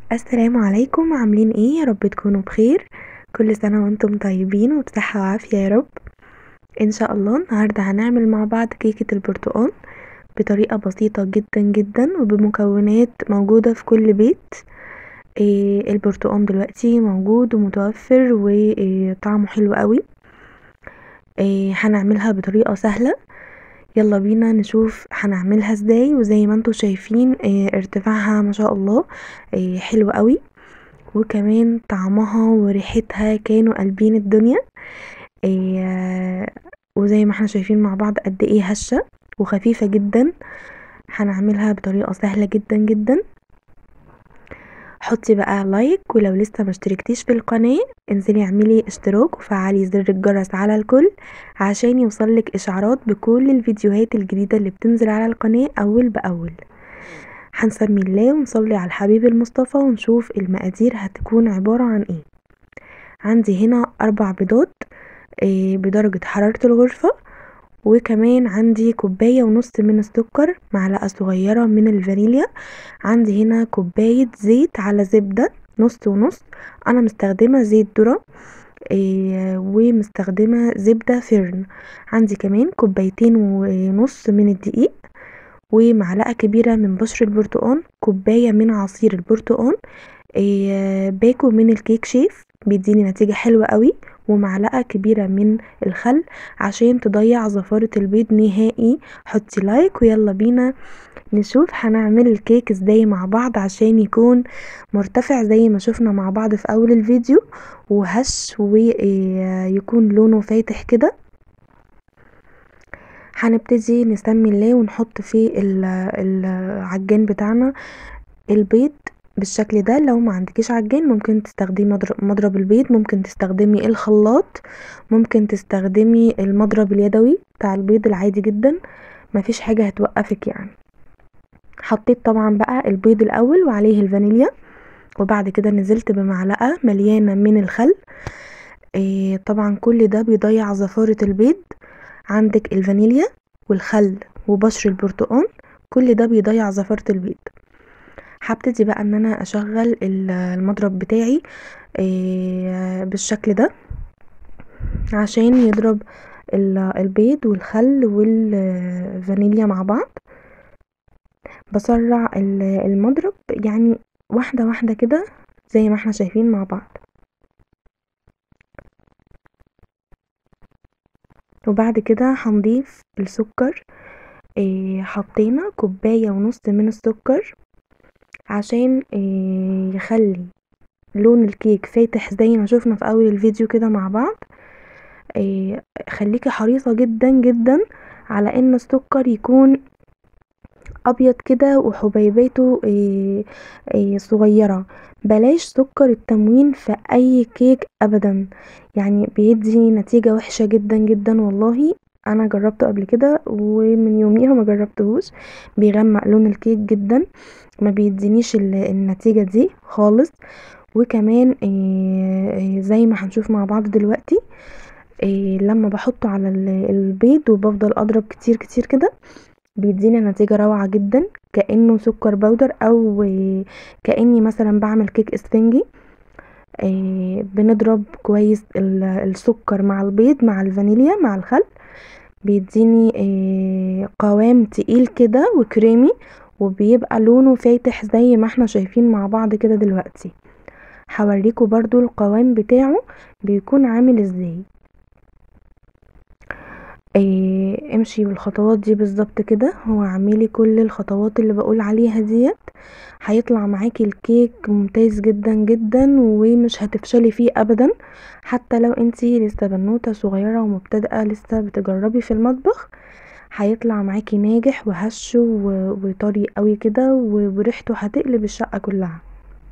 السلام عليكم، عاملين ايه؟ يا رب تكونوا بخير. كل سنة وانتم طيبين وبصحة وعافية يا رب. ان شاء الله النهاردة هنعمل مع بعض كيكة البرتقال بطريقة بسيطة جدا جدا وبمكونات موجودة في كل بيت. البرتقال دلوقتي موجود ومتوفر وطعمه حلو قوي. هنعملها بطريقة سهلة. يلا بينا نشوف هنعملها ازاي. وزي ما انتم شايفين ارتفاعها ما شاء الله حلو قوي، وكمان طعمها وريحتها كانوا قلبين الدنيا. إيه وزي ما احنا شايفين مع بعض قد ايه هشة وخفيفة جدا. هنعملها بطريقة سهلة جدا جدا. حطي بقى لايك، ولو لسه ما اشتركتيش في القناة انزلي اعملي اشتراك وفعلي زر الجرس على الكل عشان يوصلك اشعارات بكل الفيديوهات الجديدة اللي بتنزل على القناة اول باول. هنسمي الله ونصلي على الحبيب المصطفى ونشوف المقادير هتكون عبارة عن ايه. عندي هنا 4 بيضات بدرجة حرارة الغرفة، وكمان عندي 1.5 كوباية من السكر، معلقة صغيرة من الفانيليا. عندي هنا كوباية زيت على زبدة نص ونص. انا مستخدمة زيت ذرة ومستخدمة زبدة فرن. عندي كمان 2.5 كوباية من الدقيق، ومعلقة كبيرة من بشر البرتقال، كوباية من عصير البرتقال، باكو من الكيك شيف بيديني نتيجة حلوة قوي، ومعلقة كبيرة من الخل عشان تضيع زفارة البيض نهائي. حطي لايك ويلا بينا نشوف هنعمل الكيك ازاي مع بعض عشان يكون مرتفع زي ما شفنا مع بعض في اول الفيديو، وهش ويكون لونه فاتح كده. هنبتدي نسمي الله ونحط في العجان بتاعنا البيض بالشكل ده. لو ما عندكيش عجان ممكن تستخدمي مضرب البيض، ممكن تستخدمي الخلاط، ممكن تستخدمي المضرب اليدوي بتاع البيض العادي جدا، مفيش حاجة هتوقفك يعني. حطيت طبعا بقى البيض الاول وعليه الفانيليا، وبعد كده نزلت بمعلقة مليانة من الخل. طبعا كل ده بيضيع زفارة البيض. عندك الفانيليا والخل وبشر البرتقال، كل ده بيضيع زفارة البيض. هبتدي بقى ان انا اشغل المضرب بتاعي بالشكل ده عشان يضرب البيض والخل والفانيليا مع بعض. بسرع المضرب يعني واحدة واحدة كده زي ما احنا شايفين مع بعض. وبعد كده هنضيف السكر. حطينا 1.5 كوباية من السكر عشان يخلي لون الكيك فاتح زي ما شفنا في اول الفيديو كده مع بعض. خليكي حريصة جدا جدا على ان السكر يكون ابيض كده وحبيباته صغيرة. بلاش سكر التموين في اي كيك ابدا، يعني بيدي نتيجة وحشة جدا جدا والله. انا جربته قبل كده ومن يوميها ما جربتهوش، بيغمق لون الكيك جدا، ما بيدينيش النتيجة دي خالص. وكمان زي ما هنشوف مع بعض دلوقتي لما بحطه على البيض وبفضل اضرب كتير كتير كده بيدينا نتيجة روعة جدا، كأنه سكر بودر او كأني مثلا بعمل كيك اسفنجي. بنضرب كويس السكر مع البيض مع الفانيليا مع الخل، بيديني قوام تقيل كده وكريمي، وبيبقى لونه فاتح زي ما احنا شايفين مع بعض كده دلوقتي. هوريكم برضو القوام بتاعه بيكون عامل ازاي. امشي بالخطوات دي بالظبط كده، هو اعملي كل الخطوات اللي بقول عليها ديت، هيطلع معاكي الكيك ممتاز جدا جدا ومش هتفشلي فيه ابدا. حتى لو انتي لسه بنوتة صغيرة ومبتدئة لسه بتجربي في المطبخ، هيطلع معاكي ناجح وهش وطري قوي كده وريحته هتقلب الشقة كلها.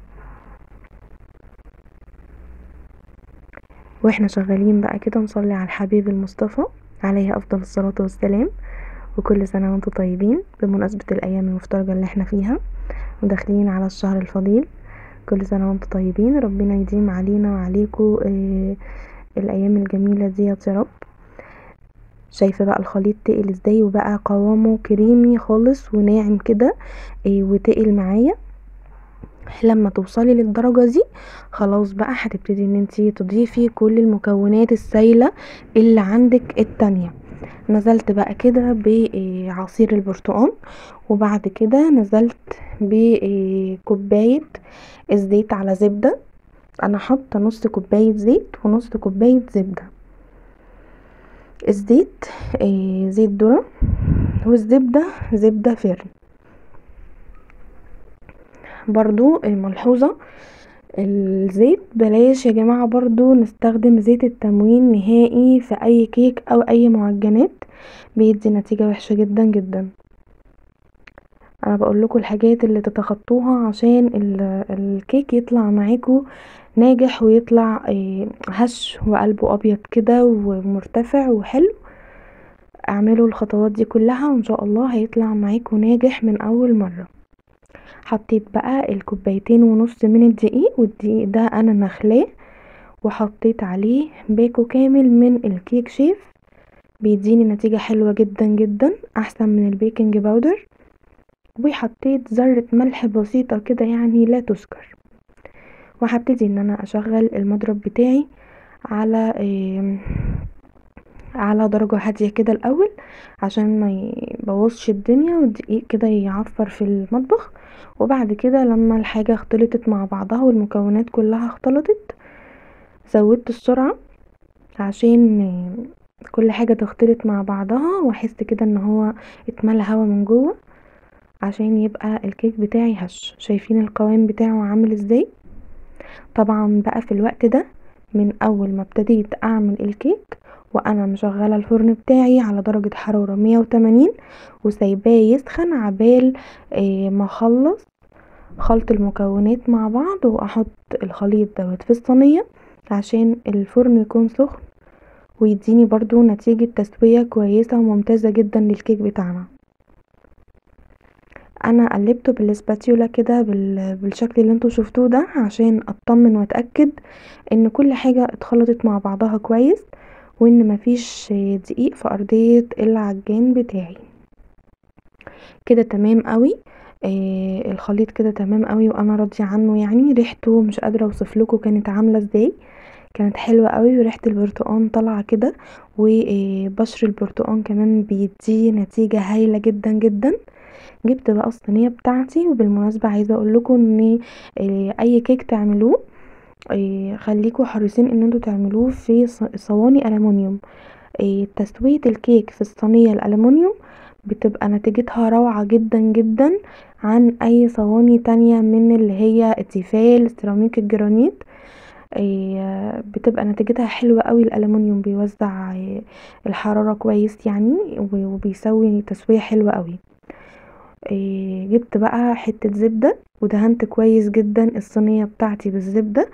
واحنا شغالين بقى كده نصلي على الحبيب المصطفى عليه افضل الصلاة والسلام. وكل سنة وانتم طيبين بمناسبة الايام المفترجة اللي احنا فيها وداخلين على الشهر الفضيل. كل سنة وانتم طيبين، ربنا يديم علينا وعليكم الايام الجميلة دي يا رب. شايفة بقى الخليط تقل ازاي وبقى قوامه كريمي خالص وناعم كده وتقل معايا لما توصلي للدرجة دي خلاص بقى هتبتدي ان انتي تضيفي كل المكونات السايلة اللي عندك التانية. نزلت بقى كده بعصير البرتقال، وبعد كده نزلت بكوباية الزيت على زبدة. انا حاطه نص كوبايه زيت ونص كوبايه زبده. الزيت زيت ذره، والزبده زبده فرن. برضو ملحوظه، الزيت بلاش يا جماعه برضو نستخدم زيت التموين نهائي في اي كيك او اي معجنات، بيدي نتيجه وحشه جدا جدا. انا بقول لكم الحاجات اللي تتخطوها عشان الكيك يطلع معاكم ناجح ويطلع هش وقلبه ابيض كده ومرتفع وحلو. اعملوا الخطوات دي كلها وان شاء الله هيطلع معاكم ناجح من اول مرة. حطيت بقى الكوبايتين ونص من الدقيق، والدقيق ده انا نخلاه، وحطيت عليه باكو كامل من الكيك شيف، بيديني نتيجة حلوة جدا جدا احسن من البيكنج باودر. وحطيت ذرة ملح بسيطة كده يعني لا تذكر. وهبتدي ان انا اشغل المضرب بتاعي على على درجة هادية كده الاول عشان ما يبوظش الدنيا والدقيق كده يعفر في المطبخ. وبعد كده لما الحاجة اختلطت مع بعضها والمكونات كلها اختلطت، زودت السرعة عشان كل حاجة تختلط مع بعضها، واحس كده ان هو اتملى هوا من جوه عشان يبقى الكيك بتاعي هش. شايفين القوام بتاعه عامل ازاي؟ طبعا بقى في الوقت ده من اول ما ابتديت اعمل الكيك وانا مشغله الفرن بتاعي على درجه حراره 180 وسايباه يسخن عبال ما اخلص خلط المكونات مع بعض واحط الخليط دوت في الصينيه عشان الفرن يكون سخن ويديني برضو نتيجه تسويه كويسه وممتازه جدا للكيك بتاعنا. انا قلبته بالسباتيولا كده بالشكل اللي انتوا شفتوه ده عشان اطمن واتاكد ان كل حاجه اتخلطت مع بعضها كويس وان مفيش دقيق في ارضيه العجان بتاعي. كده تمام قوي. الخليط كده تمام قوي وانا راضيه عنه، يعني ريحته مش قادره اوصف لكم كانت عامله ازاي، كانت حلوه قوي وريحه البرتقال طالعه كده، وبشر البرتقال كمان بيدي نتيجه هايله جدا جدا. جبت بقى الصينيه بتاعتي، وبالمناسبه عايزه اقول لكم ان اي كيك تعملوه خليكوا حريصين ان انتوا تعملوه في صواني ألمونيوم. تسوية الكيك في الصينية الألمونيوم بتبقى نتيجتها روعة جدا جدا عن اي صواني تانية من اللي هي التيفال سيراميك الجرانيت. بتبقى نتيجتها حلوة قوي، الألمونيوم بيوزع الحرارة كويس يعني وبيسوي تسوية حلوة قوي. جبت بقى حتة زبدة ودهنت كويس جدا الصينية بتاعتي بالزبدة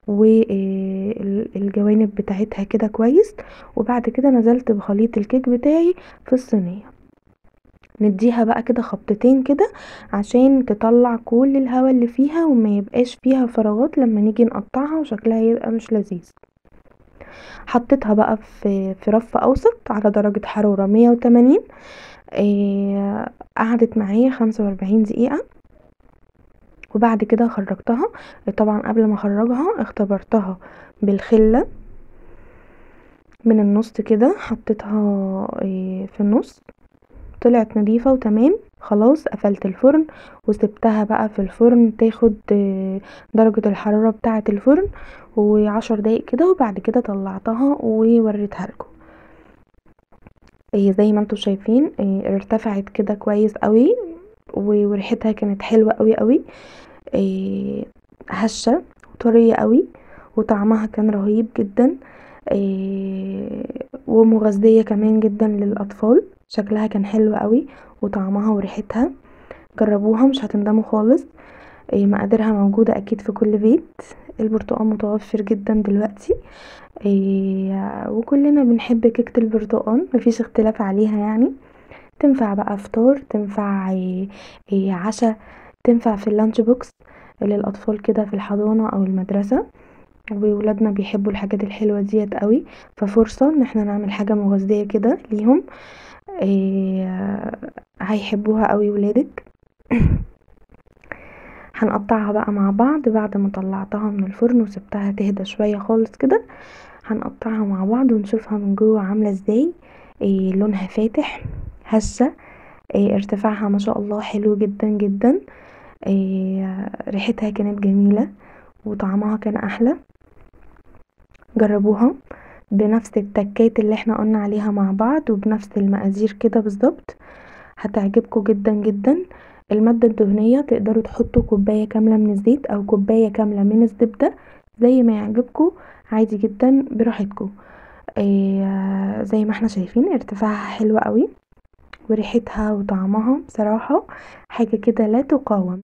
والجوانب بتاعتها كده كويس، وبعد كده نزلت بخليط الكيك بتاعي في الصينية. نديها بقى كده خبطتين كده عشان تطلع كل الهواء اللي فيها وما يبقاش فيها فراغات لما نيجي نقطعها وشكلها يبقى مش لذيذ. حطيتها بقى في رف اوسط على درجة حرارة 180. قعدت معايا 45 دقيقة وبعد كده خرجتها. طبعا قبل ما اخرجها اختبرتها بالخلة من النص كده، حطيتها في النص طلعت نظيفة وتمام. خلاص قفلت الفرن وسبتها بقى في الفرن تاخد درجة الحرارة بتاعة الفرن و10 دقايق كده، وبعد كده طلعتها ووريتها لكم. زي ما انتوا شايفين ارتفعت كده كويس قوي وريحتها كانت حلوة قوي قوي، هشة وطرية قوي وطعمها كان رهيب جدا، ومغذية كمان جدا للأطفال. شكلها كان حلو قوي وطعمها وريحتها، جربوها مش هتندموا خالص. مقاديرها موجودة اكيد في كل بيت، البرتقال متوفر جدا دلوقتي، وكلنا بنحب كيكة البرتقال مفيش اختلاف عليها يعني. تنفع بقى فطار، تنفع عشاء، تنفع في اللانش بوكس للأطفال كده في الحضانة أو المدرسة، وولادنا بيحبوا الحاجات الحلوة ديت قوي، ففرصة ان احنا نعمل حاجة مغذية كده ليهم. هيحبوها قوي ولادك. هنقطعها بقى مع بعض بعد ما طلعتها من الفرن وسبتها تهدى شوية خالص كده. هنقطعها مع بعض ونشوفها من جوه عاملة ازاي. لونها فاتح، هشة، ارتفاعها ما شاء الله حلو جدا جدا. ريحتها كانت جميلة وطعمها كان احلى. جربوها بنفس التكات اللي احنا قلنا عليها مع بعض وبنفس المقادير كده بالظبط، هتعجبكم جدا جدا. المادة الدهنية تقدروا تحطوا كوباية كاملة من الزيت او كوباية كاملة من الزبدة زي ما يعجبكم، عادي جدا براحتكم. زي ما احنا شايفين ارتفاعها حلو قوي وريحتها وطعمها بصراحة حاجة كده لا تقاوم.